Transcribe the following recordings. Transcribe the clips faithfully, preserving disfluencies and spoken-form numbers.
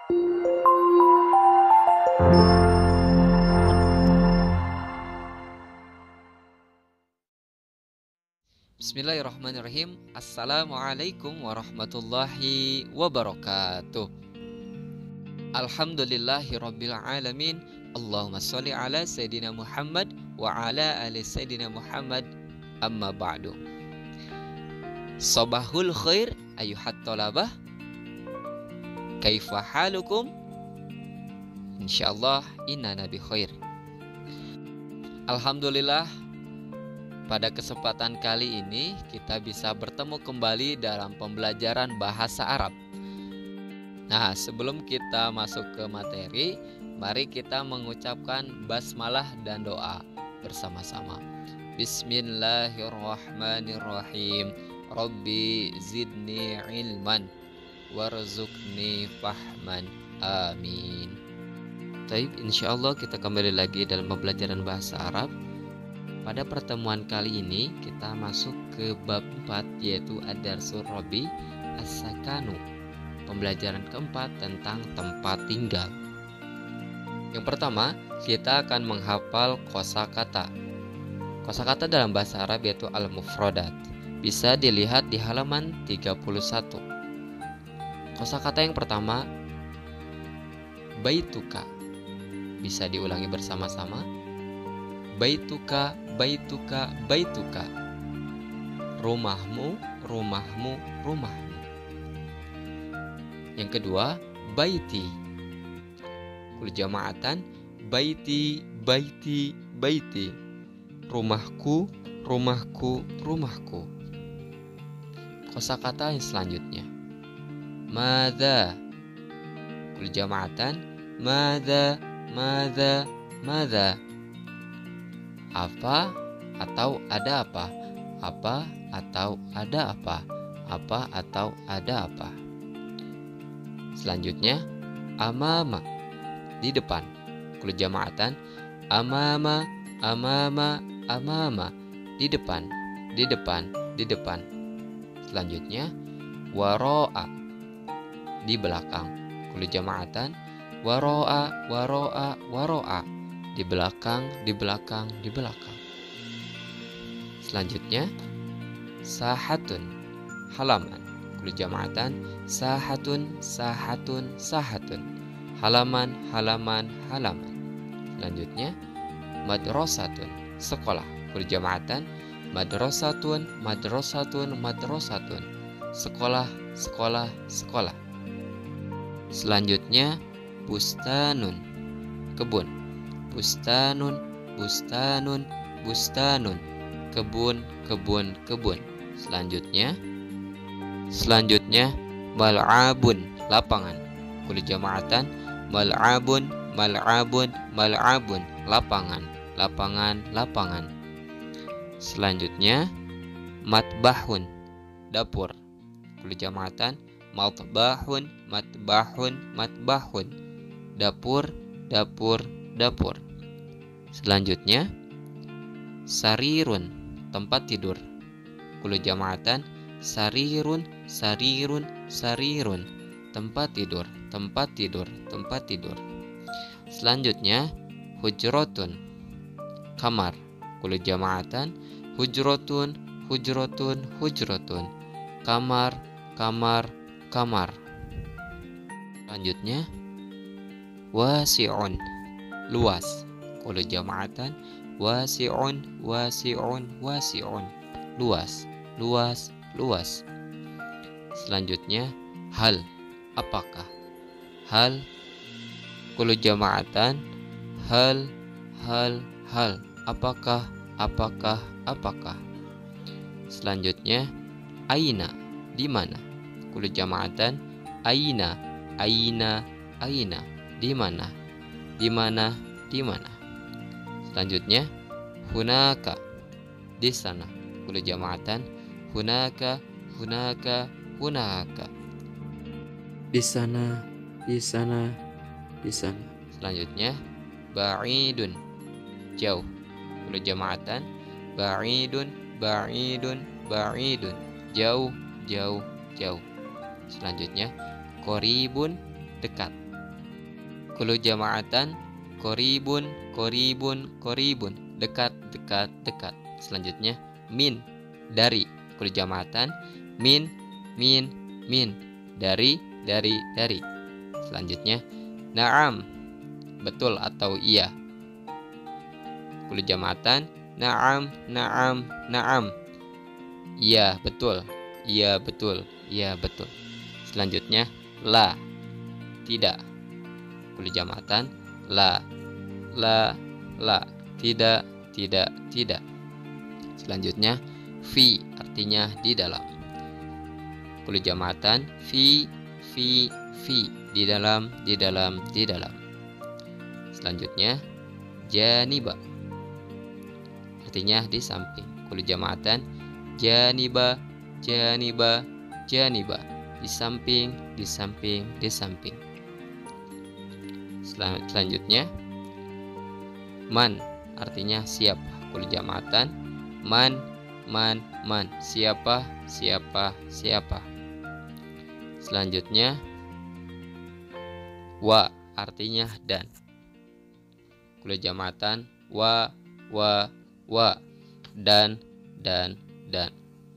Bismillahirrahmanirrahim. Assalamualaikum warahmatullahi wabarakatuh. Alhamdulillahirabbil alamin. Allahumma sholli ala Sayyidina Muhammad wa ala ali Sayyidina Muhammad. Amma ba'du. Sabahul khair ayuhat talabah. Kaifa halukum? Insyaallah innana bi khair. Alhamdulillah, pada kesempatan kali ini kita bisa bertemu kembali dalam pembelajaran bahasa Arab. Nah, sebelum kita masuk ke materi, mari kita mengucapkan basmalah dan doa bersama-sama. Bismillahirrahmanirrahim. Rabbi zidni ilman warzuqni fahman. Amin. Baik, insyaallah kita kembali lagi dalam pembelajaran bahasa Arab. Pada pertemuan kali ini kita masuk ke bab empat, yaitu Ad-Darsul Rabi As-Sakanu, pembelajaran keempat tentang tempat tinggal. Yang pertama, kita akan menghafal kosakata. Kosakata dalam bahasa Arab yaitu al-mufradat. Bisa dilihat di halaman tiga puluh satu. Kosakata yang pertama, baituka. Bisa diulangi bersama-sama. Baituka, baituka, baituka. Rumahmu, rumahmu, rumahmu. Yang kedua, baiti. Kul jama'atan, baiti, baiti, baiti. Rumahku, rumahku, rumahku. Kosakata yang selanjutnya, madza. Kul jama'atan, madza, madza, madza. Apa atau ada apa? Apa atau ada apa? Apa atau ada apa? Selanjutnya, amama, di depan. Kul jama'atan, amama, amama, amama, di depan, di depan, di depan. Selanjutnya, waro'a, di belakang. Kul jama'atan, waro'a, waro'a, waro'a, di belakang, di belakang, di belakang. Selanjutnya, sahatun, halaman. Kul jama'atan, sahatun, sahatun, sahatun, halaman, halaman, halaman. Selanjutnya, madrasatun, sekolah. Kul jama'atan, madrasatun, madrasatun, madrasatun, sekolah, sekolah, sekolah. Selanjutnya, bustanun, kebun. Bustanun, bustanun, bustanun, kebun, kebun, kebun. Selanjutnya, selanjutnya mal'abun, lapangan. Kul jama'atan, mal'abun, mal'abun, mal'abun, lapangan, lapangan, lapangan. Selanjutnya, matbahun, dapur. Kul jama'atan, matbahun, matbahun, matbahun, dapur, dapur, dapur. Selanjutnya, sarirun, tempat tidur. Kul jama'atan, sarirun, sarirun, sarirun, tempat tidur, tempat tidur, tempat tidur. Selanjutnya, hujratun, kamar. Kul jama'atan, hujratun, hujratun, hujratun, kamar, kamar, kamar. Selanjutnya, wasi'un, luas. Kul jama'atan, wasi'un, wasi'un, wasi'un, luas, luas, luas. Selanjutnya, hal, apakah. Hal. Kul jama'atan, hal, hal, hal, apakah, apakah, apakah. Selanjutnya, aina, di mana. Kul jama'atan, aina, aina, aina, di mana, di mana, di mana. Selanjutnya, hunaka, di sana. Kul jama'atan, hunaka, hunaka, hunaka, di sana, di sana, di sana. Selanjutnya, ba'idun, jauh. Kul jama'atan, ba'idun, ba'idun, ba'idun, jauh, jauh, jauh. Selanjutnya, qoribun, dekat. Kullu jama'atan koribun, koribun, koribun. Dekat, dekat, dekat. Selanjutnya min, dari. Kullu jama'atan min, min, min. Dari, dari, dari. Selanjutnya na'am, betul atau iya. Kullu jama'atan na'am, na'am, na'am. Iya, betul. Iya, betul. Iya, betul. Selanjutnya la, tidak. Kullu jama'atan la, la, la. Tidak, tidak, tidak. Selanjutnya fi, artinya di dalam. Kullu jama'atan fi, fi, fi. Di dalam, di dalam, di dalam. Selanjutnya janiba, artinya di samping. Kullu jama'atan janiba, janiba, janiba. Di samping, di samping, di samping. Selanjutnya man, artinya siapa. Kullu jama'atan man, man, man. Siapa, siapa, siapa. Selanjutnya wa, artinya dan. Kullu jama'atan wa, wa, wa. Dan, dan, dan.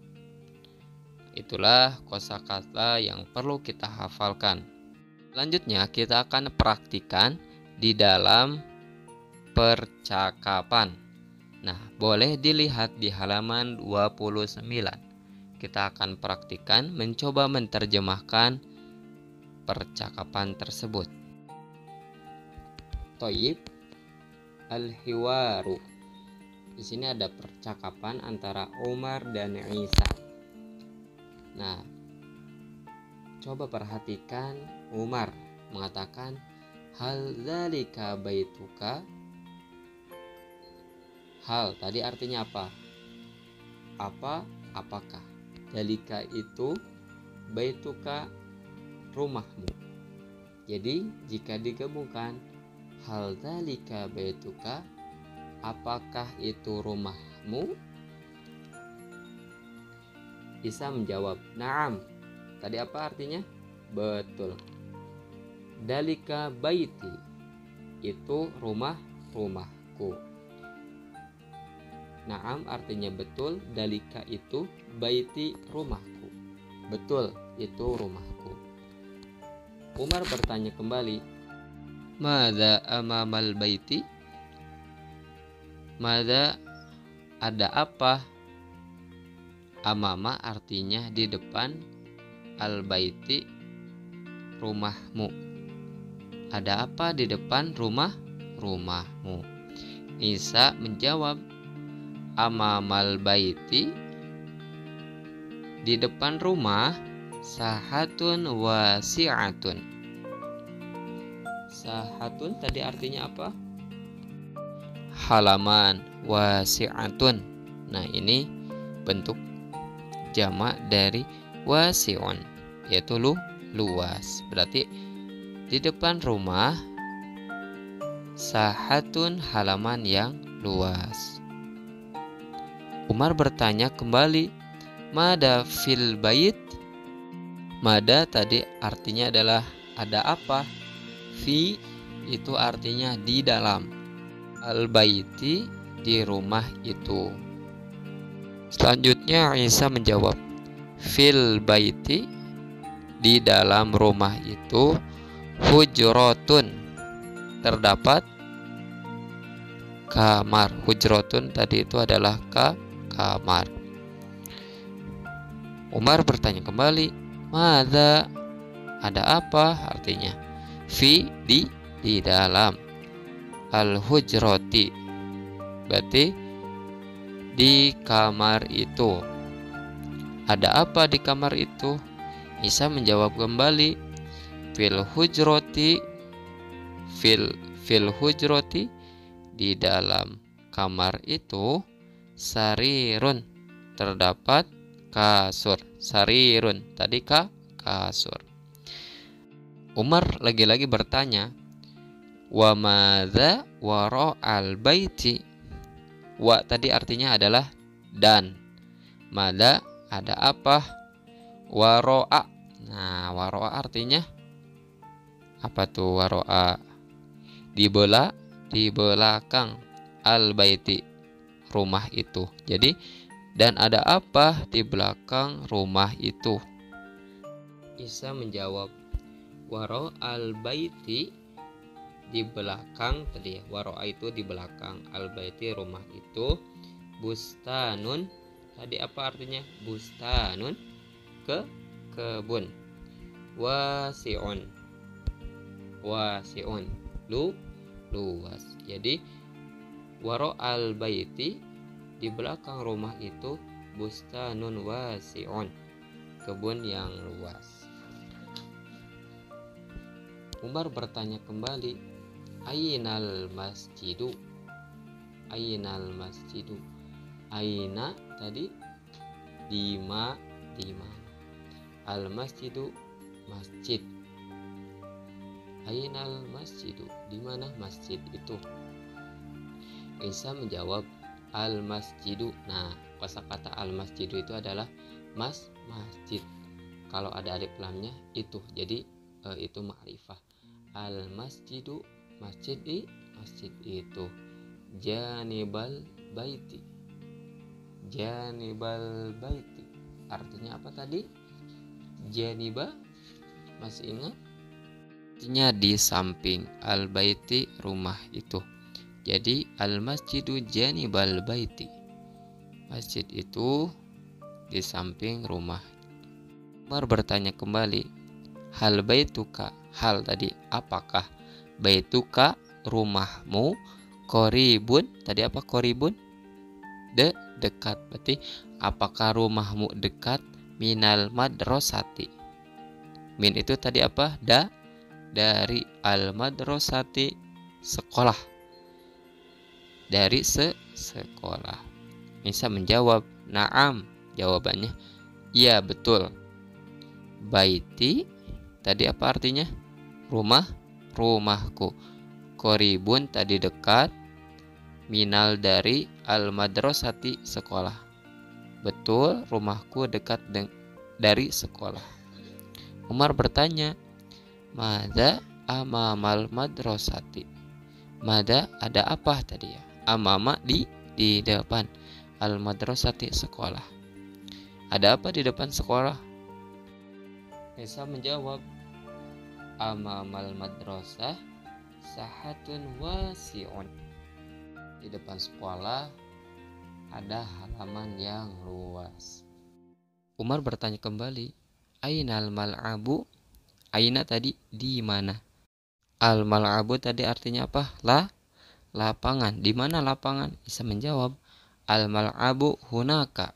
Itulah kosakata yang perlu kita hafalkan. Selanjutnya kita akan praktikan di dalam percakapan. Nah, boleh dilihat di halaman dua puluh sembilan. Kita akan praktikan mencoba menerjemahkan percakapan tersebut. Toyib al-hiwaru. Di sini ada percakapan antara Umar dan Isa. Nah, coba perhatikan. Umar mengatakan, hal dzalika baituka. Hal tadi artinya apa? Apa, apakah. Dzalika itu, baituka, rumahmu. Jadi jika digabungkan, hal dzalika baituka, apakah itu rumahmu? Isa menjawab, na'am. Tadi apa artinya? Betul. Dalika baiti, itu rumah rumahku. Naam artinya betul, dalika itu, baiti rumahku. Betul, itu rumahku. Umar bertanya kembali, Mada amamal baiti? Mada, ada apa? Amama artinya di depan, al baiti, rumahmu. Ada apa di depan rumah rumahmu? Isa menjawab, amamal baiti, di depan rumah, sahatun wasi'atun. Sahatun tadi artinya apa? Halaman. Wasi'atun, nah ini bentuk jamak dari wasi'un, yaitu lu, luas. Berarti di depan rumah, sahatun, halaman yang luas. Umar bertanya kembali, mada fil bait? Mada tadi artinya adalah ada apa? Fi itu artinya di dalam. Al baiti, di rumah itu. Selanjutnya Isa menjawab, fil baiti, di dalam rumah itu, hujrotun, terdapat kamar. Hujrotun tadi itu adalah ka, kamar. Umar bertanya kembali, mada, ada apa artinya? Fi, di, di dalam. Al-hujroti, berarti di kamar itu. Ada apa di kamar itu? Isa menjawab kembali, fil hujroti, fil fil hujroti, di dalam kamar itu, sarirun, terdapat kasur. Sarirun tadi ka, kasur. Umar lagi-lagi bertanya, wa madza wara'al baiti? Wa tadi artinya adalah dan. Mada, ada apa? Waro'a. Nah, waro'a artinya apa tuh waro'a? di bela di belakang al-baiti, rumah itu. Jadi dan ada apa di belakang rumah itu? Isa menjawab, waro al-baiti, di belakang tadi ya, waro itu di belakang, al-baiti rumah itu, bustanun, tadi apa artinya? Bustanun, ke kebun, wasiun, wasiun, lu luas. Jadi waro al-baiti, di belakang rumah itu, bustanun wasiun, kebun yang luas. Umar bertanya kembali, ainal masjidu, ainal masjidu, aina tadi di ma di mana, al masjidu masjid, ainal masjidu, di mana masjid itu? Isa menjawab, al masjidu. Nah, kosakata al masjidu itu adalah mas masjid. Kalau ada alif lamnya itu, jadi e, itu ma'rifah. Al masjidu, masjid di masjid itu, janibal baiti, janibal baiti, artinya apa tadi? Janiba, masih ingat? Artinya di samping, al baiti rumah itu. Jadi al masjidu janibal baiti, masjid itu di samping rumah. Umar bertanya kembali, hal baituka, hal tadi apakah, baituka rumahmu, koribun, tadi apa koribun? De dekat, berarti apakah rumahmu dekat, minal madrasati, min itu tadi apa? Da dari, al madrasati sekolah, dari se sekolah. Isa menjawab, naam, jawabannya iya betul. Baiti tadi apa artinya? Rumah, rumahku. Koribun tadi dekat, minal dari, al madrasati sekolah. Betul, rumahku dekat dari sekolah. Umar bertanya, mada amamal madrasati, mada ada apa tadi ya? Amama di di depan, al madrasati sekolah. Ada apa di depan sekolah? Isa menjawab, amamal madrasah sahatun wasi'un, di depan sekolah ada halaman yang luas. Umar bertanya kembali, ainal mal'abu, aina tadi di mana, al mal'abu tadi artinya apa? La lapangan, di mana lapangan? Isa menjawab, al mal'abu hunaka,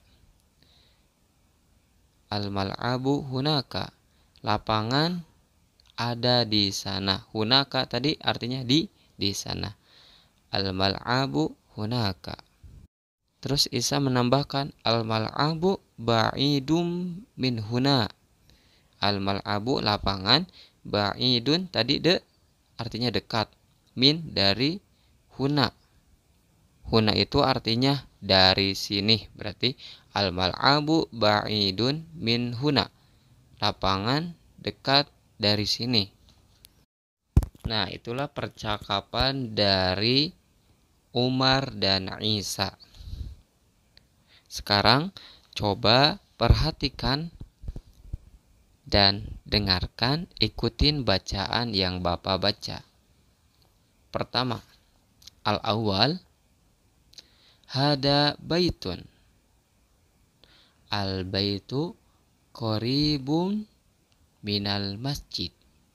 al mal'abu hunaka, lapangan ada di sana. Hunaka tadi artinya di di sana. Al mal'abu hunaka. Terus Isa menambahkan, al mal'abu ba'idum min huna. Al mal'abu lapangan, ba'idun tadi de artinya dekat, min dari, huna. Huna itu artinya dari sini. Berarti al mal'abu ba'idun min huna, lapangan dekat dari sini. Nah, itulah percakapan dari Umar dan Isa. Sekarang coba perhatikan dan dengarkan, ikutin bacaan yang Bapak baca. Pertama, al-awwal, hada baitun, al-baitu qaribun minal masjid.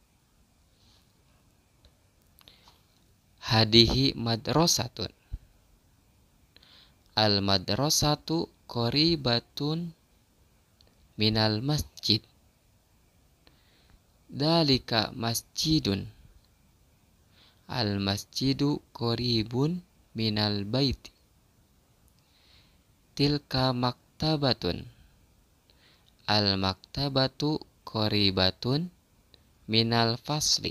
Hadihi madrasatun, al madrasatu qaribatun minal masjid. Dalika masjidun, al masjidu qaribun minal baiti. Tilka maktabatun, al maktabatu qaribatun minal fasli.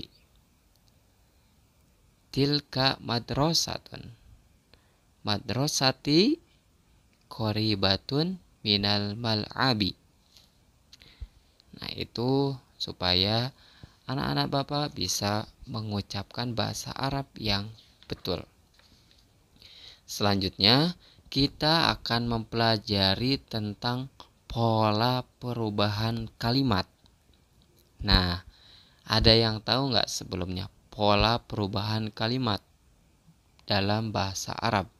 Tilka madrasatun, madrasati qaribatun minal mal'abi. Nah, itu supaya anak-anak Bapak bisa mengucapkan bahasa Arab yang betul. Selanjutnya, kita akan mempelajari tentang pola perubahan kalimat. Nah, ada yang tahu nggak sebelumnya pola perubahan kalimat dalam bahasa Arab?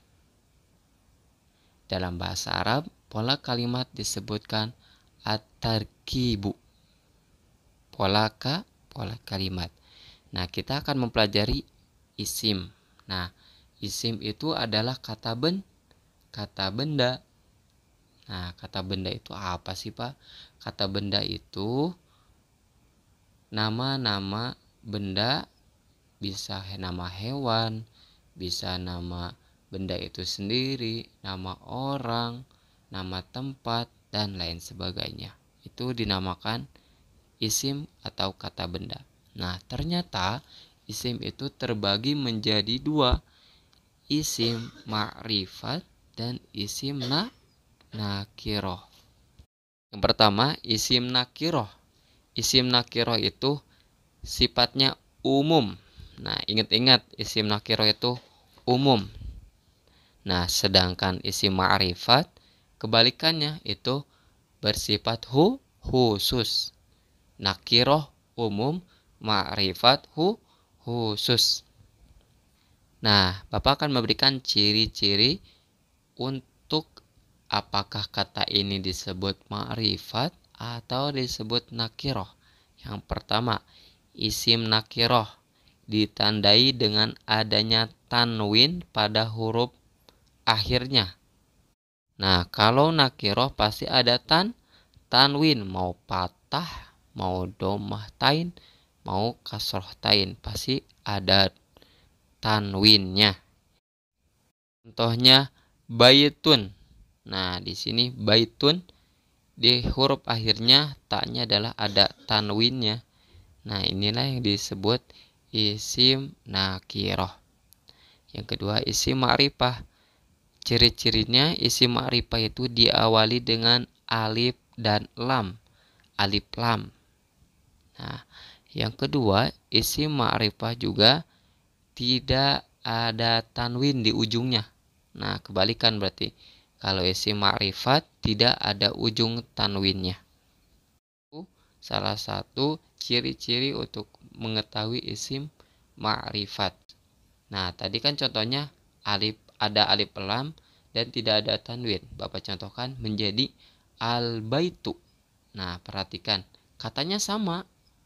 Dalam bahasa Arab, pola kalimat disebutkan at-tarkibu. Pola ka, pola kalimat. Nah, kita akan mempelajari isim. Nah, isim itu adalah kata ben, kata benda. Nah, kata benda itu apa sih, Pak? Kata benda itu nama-nama benda, bisa nama hewan, bisa nama benda itu sendiri, nama orang, nama tempat, dan lain sebagainya. Itu dinamakan isim atau kata benda. Nah, ternyata isim itu terbagi menjadi dua, isim ma'rifat dan isim na nakiroh. Yang pertama, isim nakiroh. Isim nakiroh itu sifatnya umum. Nah, ingat-ingat isim nakiroh itu umum. Nah, sedangkan isim ma'rifat kebalikannya itu bersifat hu khusus. Nakiroh umum, ma'rifat hu khusus. Nah, Bapak akan memberikan ciri-ciri untuk apakah kata ini disebut ma'rifat atau disebut nakiroh. Yang pertama, isim nakiroh ditandai dengan adanya tanwin pada huruf akhirnya. Nah, kalau nakiroh pasti ada tan tanwin, mau patah, mau domah tain, mau kasroh tain, pasti ada tanwinnya. Contohnya baitun. Nah, di sini baitun di huruf akhirnya taknya adalah ada tanwinnya. Nah, inilah yang disebut isim nakiroh. Yang kedua, isim ma'rifah. Ciri-cirinya isim ma'rifah itu diawali dengan alif dan lam. Alif lam. Nah, yang kedua, isim ma'rifah juga tidak ada tanwin di ujungnya. Nah, kebalikan berarti. Kalau isim ma'rifat tidak ada ujung tanwinnya. Salah satu ciri-ciri untuk mengetahui isim ma'rifat. Nah, tadi kan contohnya alif, ada alif lam dan tidak ada tanwin. Bapak contohkan menjadi al-baitu. Nah, perhatikan, katanya sama.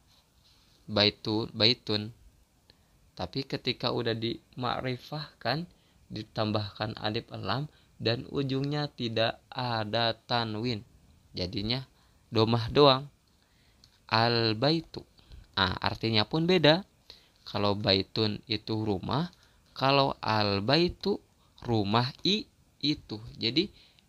Baitu, baitun. Tapi ketika udah dimakrifahkan, ditambahkan alif lam dan ujungnya tidak ada tanwin. Jadinya domah doang. Al-baitu. Ah, artinya pun beda. Kalau baitun itu rumah, kalau al-baitu rumah i itu. Jadi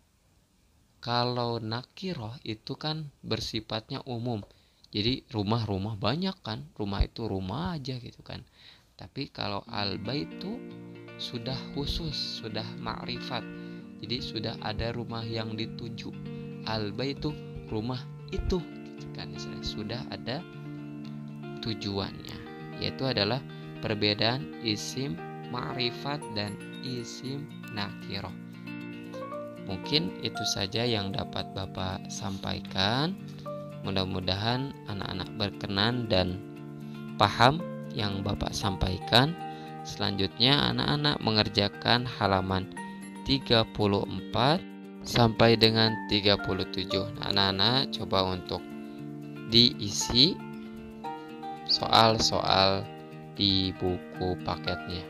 kalau nakiroh itu kan bersifatnya umum. Jadi rumah-rumah banyak kan, rumah itu rumah aja gitu kan. Tapi kalau al-baitu sudah khusus, sudah ma'rifat. Jadi sudah ada rumah yang dituju. Al-baitu rumah itu gitu kan, sudah ada tujuannya. Yaitu adalah perbedaan isim ma'rifat dan isim nakiroh. Mungkin itu saja yang dapat Bapak sampaikan. Mudah-mudahan anak-anak berkenan dan paham yang Bapak sampaikan. Selanjutnya anak-anak mengerjakan halaman tiga puluh empat sampai dengan tiga puluh tujuh. Nah, anak-anak coba untuk diisi soal-soal di buku paketnya.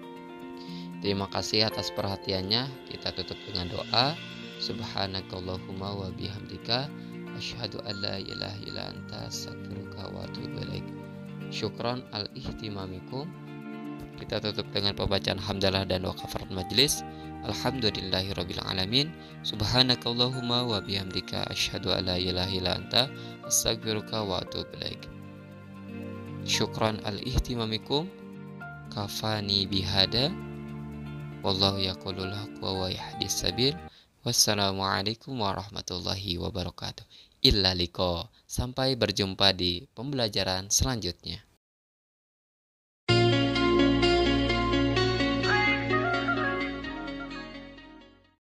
Terima kasih atas perhatiannya. Kita tutup dengan doa. Subhanakallahumma wa bihamdika asyhadu an la ilaha illa anta astaghfiruka wa atubu ilaik. Syukron al-ihtimamikum. Kita tutup dengan pembacaan hamdalah dan doa kafarat majelis. Alhamdulillahirabbil alamin. Subhanakallahumma wa bihamdika asyhadu an la ilaha illa anta astaghfiruka wa atubu ilaik. Syukron al-ihtimamikum. Kafani bihada. Wallahu yaqulul haqq wa yahdis sabil. Wassalamualaikum warahmatullahi wabarakatuh. illa liqa. Sampai berjumpa di pembelajaran selanjutnya.